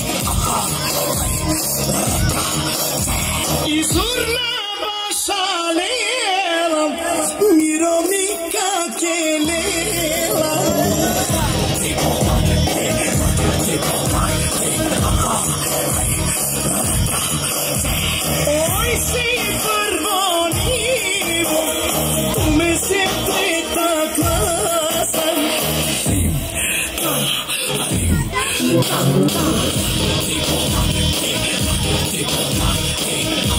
i zurna vaša lela, mirovnika kelela. Tiko takti, tiko takti, oj si prvonivo, tu me siempre takla sam. Sim, ta, sim, ta, ta, tiko takti, tiko takti,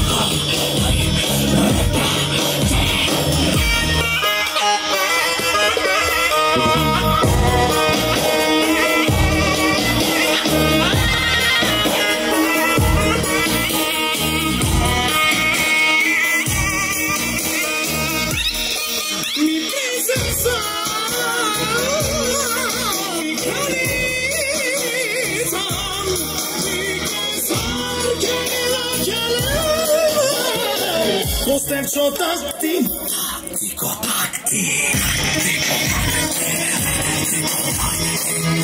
Postem čo takti, tiko takti, tiko takti, tiko takti.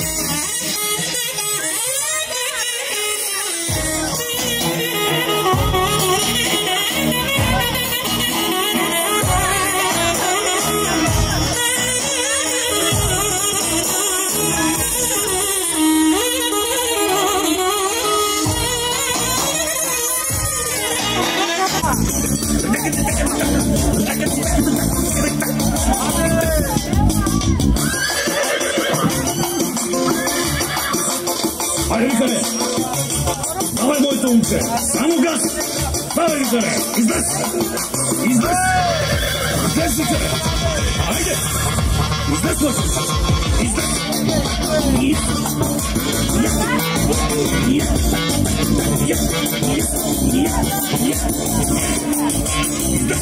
Haydi yukarı. Давай мой тумка. Саму газ. Давай yukarı. İzles. İzles. İzles yukarı. Haydi. İzles bakın. İzles. İz. Yes. Yes. Yes. Yes. Yes. Yes. İzles.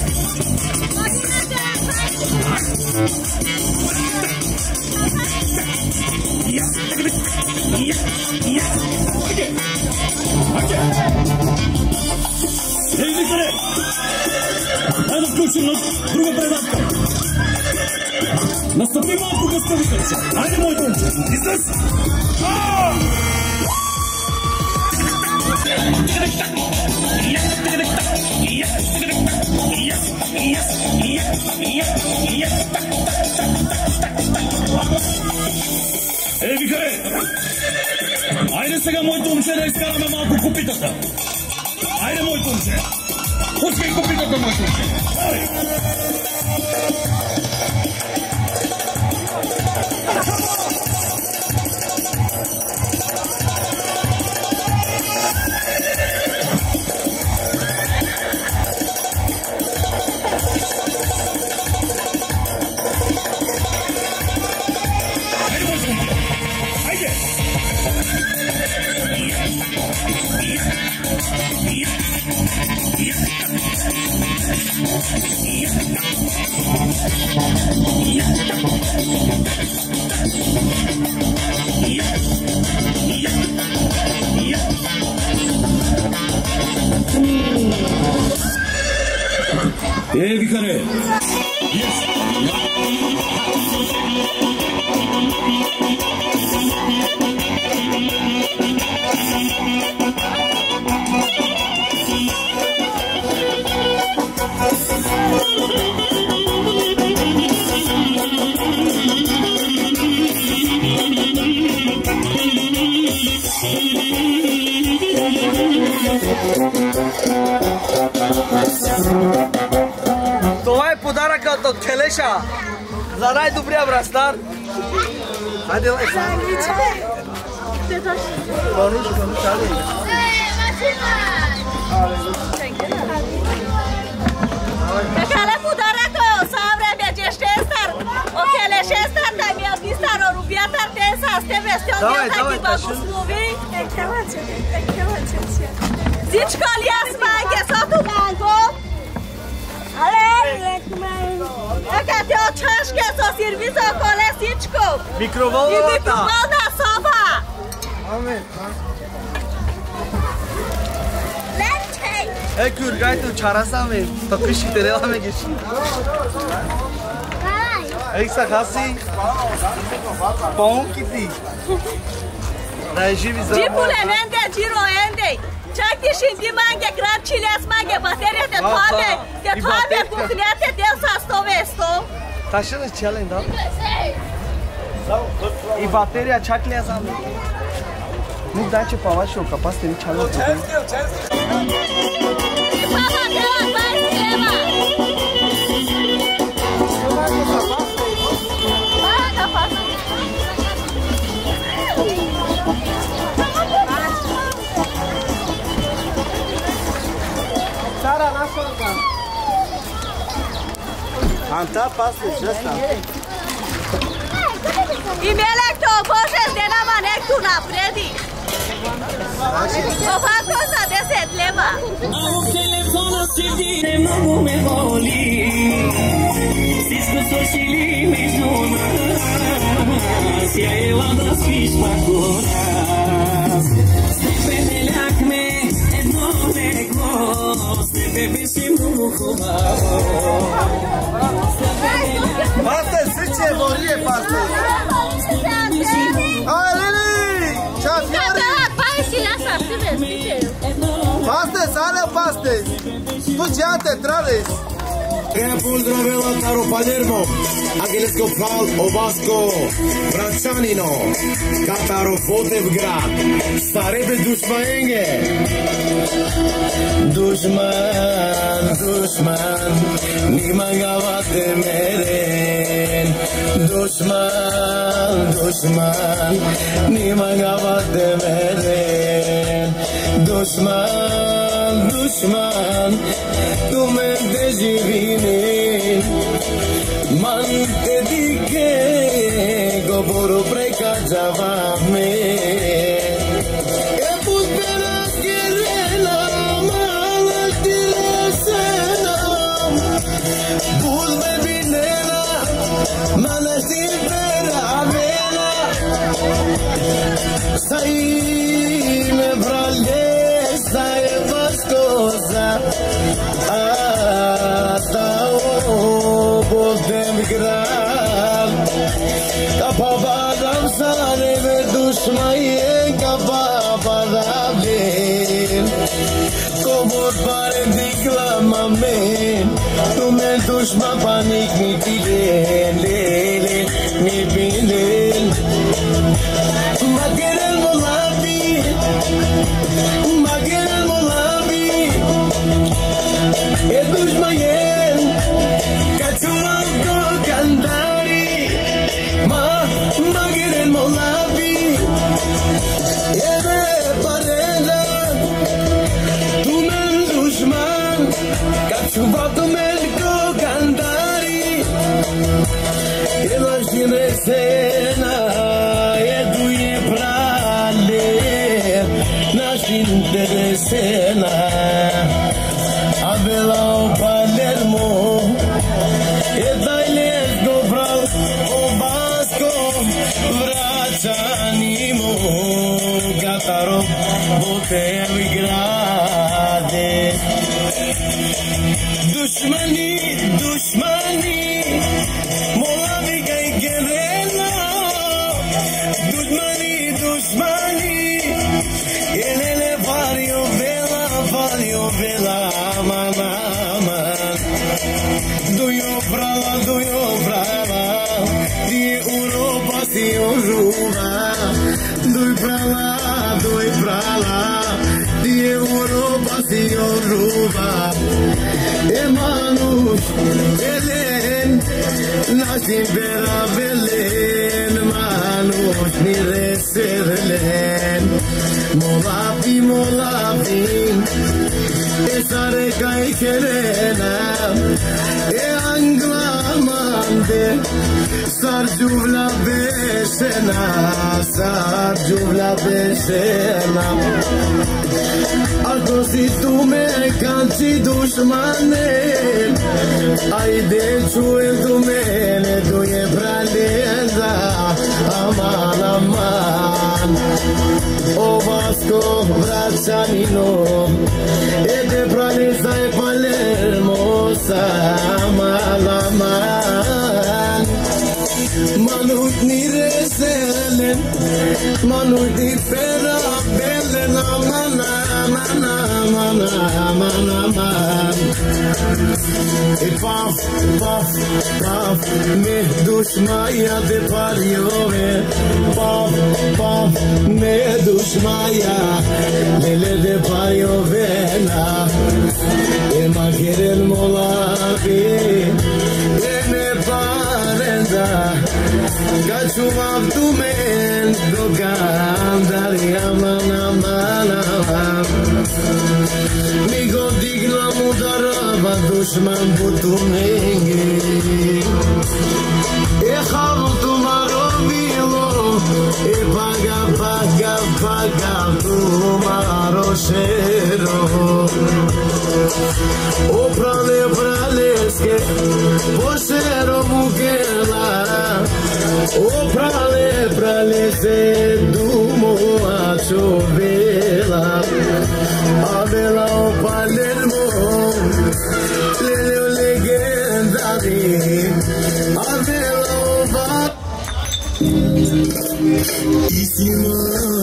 Yes. Yes. Yes. Haydi. Haydi. Ей, Николай! Дай да включим на друга предавка. Настъпи малко гъставителче. Хайде, мой момче. Излез! Ей, Викаре! Айде сега, моето момче, да изкараме малко копитата. Айде, моето момче! Пускай копитата, моето момче! Айде! Ей, Викаре! Това е подаръкът от Келеша за най-добрия брастар. Хайде, лай са. Бануш, бануш, хайде. Какале подаръкът от Савре бе Шестър. От Келешестър да ми обистар о рубятър те са с тебе сте от таки благослови. Всичко ли аз манге, сото манго? Ale, jaka ty oczaszkę co serwisa kolesyczką? Mikrowolna I mikrowolna soba! Amen. Lepczej! Ej, kurgaj tu czarasamy, to krysi terelamy gdzieś. Aixa Kasi. Bom que ti. Regime za. Jipule nende jiro ende. Çakti şimdi mange grad chiles mange bateria te tobe. Te tobe kuklete te sasto vesto. Taşını çalın da. E bateria çakle sam. Nu dace pava și o capaz de nici altă. Papa deva, vai deva. Paga, passa. Sara, na sorga. Anta passa jesta. I melek to bože zdena manek tu napredi. Ovako za deset leva. Telefona sevdiğine mamume voli. Siz kusoşili mecnuna. Sja eva da spiš pakonas. Sebe ne lakme jedno neko. Sebe bisim muhuvao. Paste, sviće morije paste. Aj, Lili! Čas, Jari! Paste, sale paste! Tu đate, trales! Treba pozdravila Taro Palermo, Angelsko Pal, Obasko, Bračanino, Kataro Fotevgrad, Starebe Dušmaenge. Dušman, dušman, nima gavate meren. Dušman, dušman, nima gavate meren. Dušman, dušman, tu me deživinin. Man te dike, govoru preka džava me. Sai me bralde, sai vascosa. Asta o podem gran. Kapabadam sare ve dushmaye kapabadam din. Komor pare diklama men. Tu me dushma panik mi piden, lele mi piden. Magere Magel Molabi, e dușmaien, Caciulanco Candari, Ma Magel Molabi, e de parela, tu men dușman, Caciulanco Melco Candari, e la știresena, e tu e prale. Interesena Abelao Palermo E dai dobral Obasco Vračanimo Kataro Botevigrade Dušmani, dušmani Molavi kaj gerela Dušmani, dušmani Elele vario vela, vario vela, mama, mama. Dujo brava, dujo brava, di Europa si ožuva. Duj brava, duj brava, di Europa si ožuva. Emanuš, Elen, nasim vera velen, Manuš, mi reserlen. Molapi, molapi, e sare kai kerena, e anglamande, sar juvla besena, sar juvla besena. Alto si tu me canci dushmane, ai de chue tu me ne tu e braleza, aman aman. O Vasco Vračanino E de Praleza e Palermo Saman, aman nireselen Manuti pera belen aman aman aman aman aman E paf paf paf me dushmaya de pariove Paf paf me dushmaya lele de pariove na E mageren molabi e me parenda Gachum abdumen dogam dari aman aman aman Migo digla mudaraba dushman butumenge E khavu tumaro bilo E paga paga paga tumaro shero O prale praleske Poshero mugela O prale prale se dumo a chovela A vela o Palermo Lele o legendari A vela o va Isima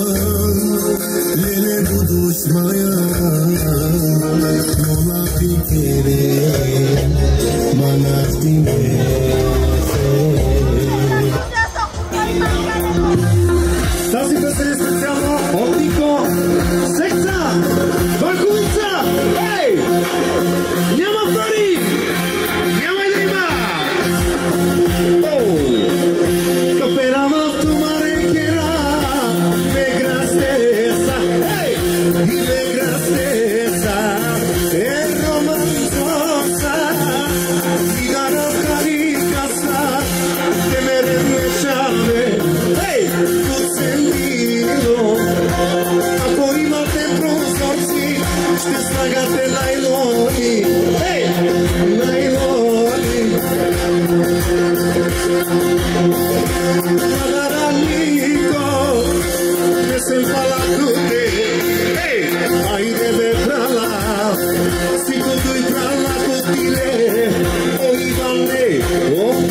Lele buduş maya Mola pikere Mana time Тази песен е специално от Нико Секса Върховица Ей! Няма пари! Няма и да има! Каперама в тумаре кера Me grasteza Ей! Me grasteza Es romanzosa Cigara caricasa Te mereces me chave Ej, tu sentido Ako imate prozorci Ще слагате найлони Ej, найлони Мадаранiko Не съм палакуте Ej, ajde be prala Sikotu i prala kotile O Ivane, o